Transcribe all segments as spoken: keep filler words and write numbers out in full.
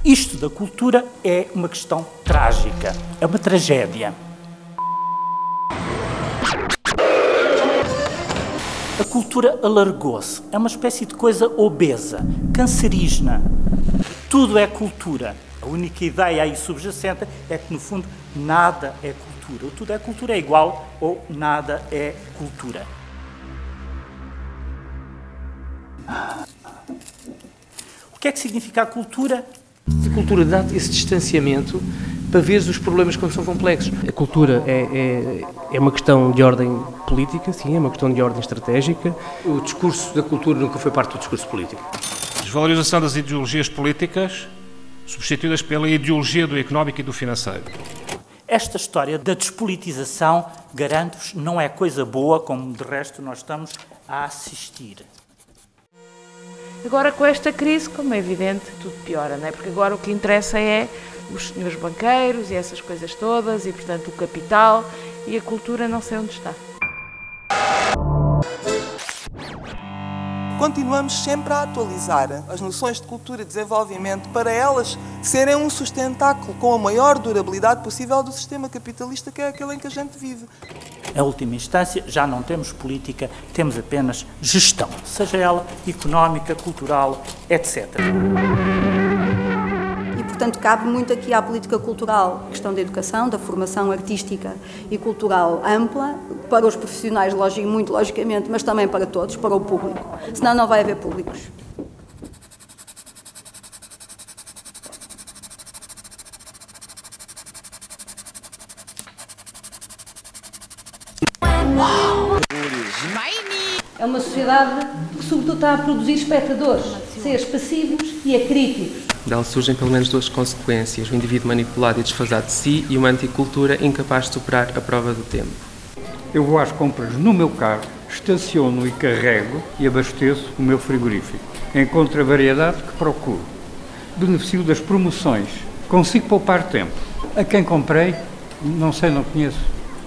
Isto da cultura é uma questão trágica, é uma tragédia. A cultura alargou-se, é uma espécie de coisa obesa, cancerígena. Tudo é cultura. A única ideia aí subjacente é que, no fundo, nada é cultura. Ou tudo é cultura é igual, ou nada é cultura. O que é que significa a cultura? A cultura dá esse distanciamento para ver os problemas quando são complexos. A cultura é, é, é uma questão de ordem política, sim, é uma questão de ordem estratégica. O discurso da cultura nunca foi parte do discurso político. Desvalorização das ideologias políticas substituídas pela ideologia do económico e do financeiro. Esta história da despolitização, garanto-vos, não é coisa boa, como de resto nós estamos a assistir. Agora, com esta crise, como é evidente, tudo piora, não é? Porque agora o que interessa é os senhores banqueiros e essas coisas todas, e, portanto, o capital, e a cultura não sei onde está. Continuamos sempre a atualizar as noções de cultura e desenvolvimento para elas serem um sustentáculo com a maior durabilidade possível do sistema capitalista, que é aquele em que a gente vive. Em última instância, já não temos política, temos apenas gestão, seja ela económica, cultural, etcétera. E, portanto, cabe muito aqui à política cultural, a questão da educação, da formação artística e cultural ampla, para os profissionais, lógico, muito logicamente, mas também para todos, para o público. Senão não vai haver públicos. É uma sociedade que, sobretudo, está a produzir espectadores, seres passivos e acríticos. Dela surgem pelo menos duas consequências: o indivíduo manipulado e desfasado de si e uma anticultura incapaz de superar a prova do tempo. Eu vou às compras no meu carro, estaciono e carrego e abasteço o meu frigorífico. Encontro a variedade que procuro. Beneficio das promoções. Consigo poupar tempo. A quem comprei, não sei, não conheço.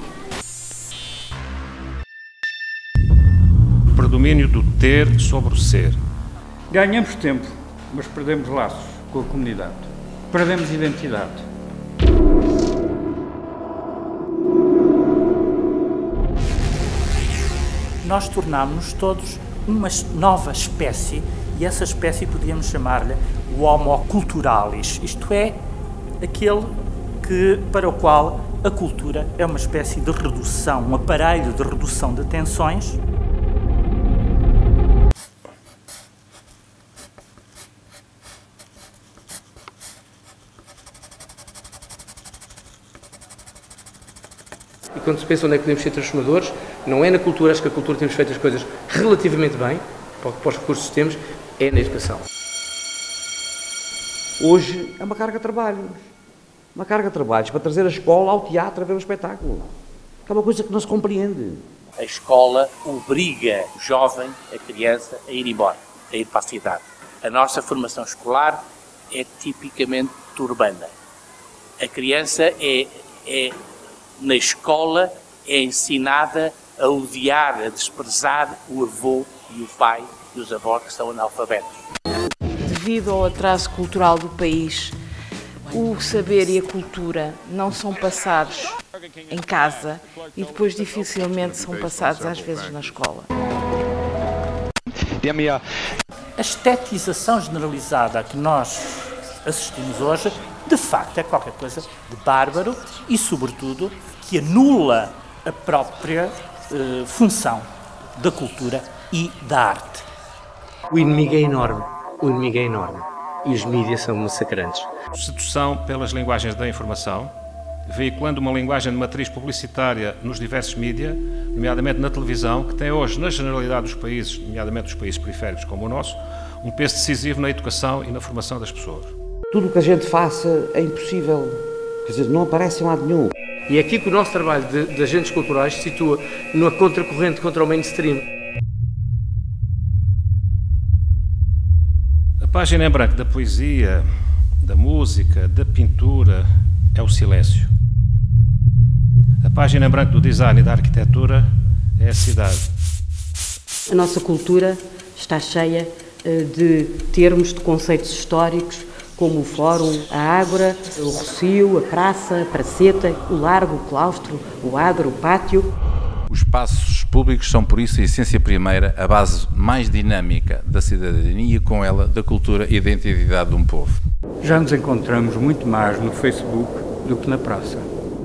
O predomínio do ter sobre o ser. Ganhamos tempo, mas perdemos laços com a comunidade. Perdemos identidade. Nós tornámos-nos todos uma nova espécie, e essa espécie podíamos chamar-lhe o Homo culturalis, isto é, aquele que, para o qual a cultura é uma espécie de redução, um aparelho de redução de tensões. E quando se pensa onde é que podemos ser transformadores, não é na cultura, acho que a cultura temos feito as coisas relativamente bem, para os recursos que temos, é na educação. Hoje é uma carga de trabalhos. Uma carga de trabalhos para trazer a escola ao teatro a ver um espetáculo. Que é uma coisa que não se compreende. A escola obriga o jovem, a criança, a ir embora, a ir para a cidade. A nossa formação escolar é tipicamente urbana. A criança é, é na escola, é ensinada a odiar, a desprezar o avô e o pai e os avós que são analfabetos. Devido ao atraso cultural do país, o saber e a cultura não são passados em casa e depois dificilmente são passados às vezes na escola. A estetização generalizada a que nós assistimos hoje, de facto, é qualquer coisa de bárbaro e, sobretudo, que anula a própria eh, função da cultura e da arte. O inimigo é enorme, o inimigo é enorme e os mídias são massacrantes. Sedução pelas linguagens da informação, veiculando uma linguagem de matriz publicitária nos diversos mídias, nomeadamente na televisão, que tem hoje, na generalidade dos países, nomeadamente dos países periféricos como o nosso, um peso decisivo na educação e na formação das pessoas. Tudo o que a gente faça é impossível, quer dizer, não aparece em lado nenhum. E é aqui que o nosso trabalho de, de agentes culturais se situa numa contracorrente contra o mainstream. A página em branco da poesia, da música, da pintura é o silêncio. A página em branco do design e da arquitetura é a cidade. A nossa cultura está cheia de termos, de conceitos históricos, como o Fórum, a Ágora, o Rocio, a Praça, a Praceta, o Largo, o Claustro, o Adro, o Pátio. Os espaços públicos são, por isso, a essência primeira, a base mais dinâmica da cidadania e, com ela, da cultura e da identidade de um povo. Já nos encontramos muito mais no Facebook do que na praça.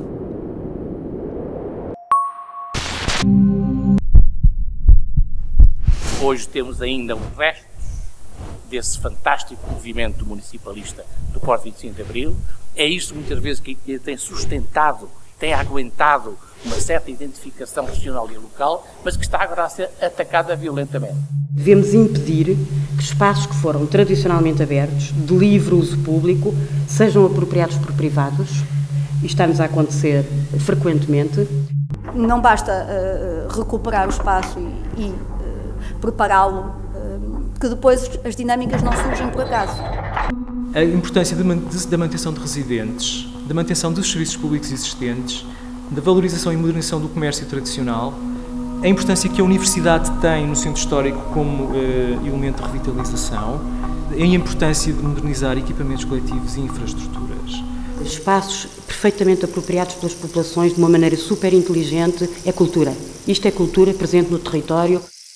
Hoje temos ainda um resto desse fantástico movimento municipalista do pós-vinte e cinco de Abril. É isso, muitas vezes, que tem sustentado, tem aguentado uma certa identificação regional e local, mas que está agora a ser atacada violentamente. Devemos impedir que espaços que foram tradicionalmente abertos, de livre uso público, sejam apropriados por privados. Isto está-nos a acontecer frequentemente. Não basta uh, recuperar o espaço e, e uh, prepará-lo, uh, que depois as dinâmicas não surgem por acaso. A importância de, de, da manutenção de residentes, da manutenção dos serviços públicos existentes, da valorização e modernização do comércio tradicional, a importância que a universidade tem no centro histórico como uh, elemento de revitalização, a importância de modernizar equipamentos coletivos e infraestruturas. Espaços perfeitamente apropriados pelas populações de uma maneira super inteligente é cultura. Isto é cultura presente no território.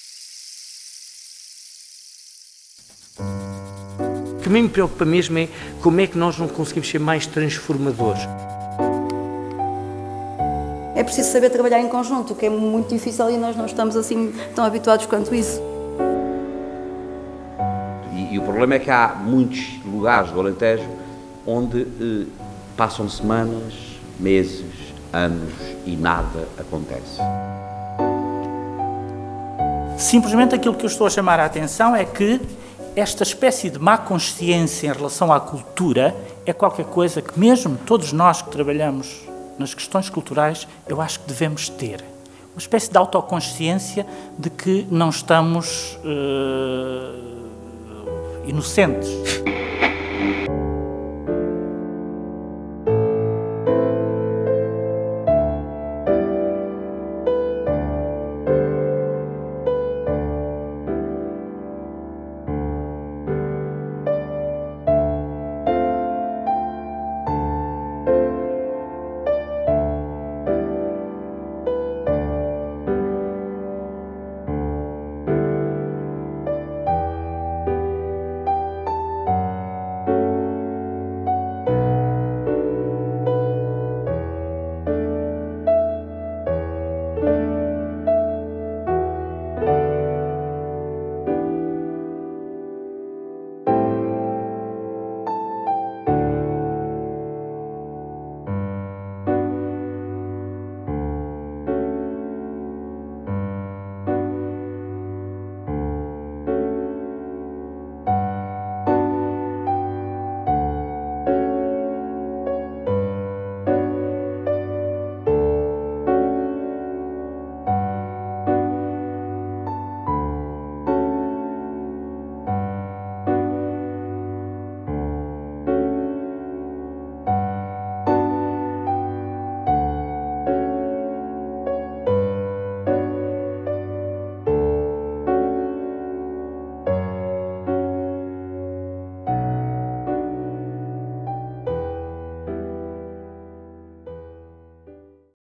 O que a mim me preocupa mesmo é como é que nós não conseguimos ser mais transformadores. É preciso saber trabalhar em conjunto, o que é muito difícil e nós não estamos assim tão habituados quanto isso. E, e o problema é que há muitos lugares do Alentejo onde eh, passam semanas, meses, anos e nada acontece. Simplesmente aquilo que eu estou a chamar a atenção é que esta espécie de má consciência em relação à cultura é qualquer coisa que mesmo todos nós que trabalhamos nas questões culturais, eu acho que devemos ter. Uma espécie de autoconsciência de que não estamos uh, inocentes.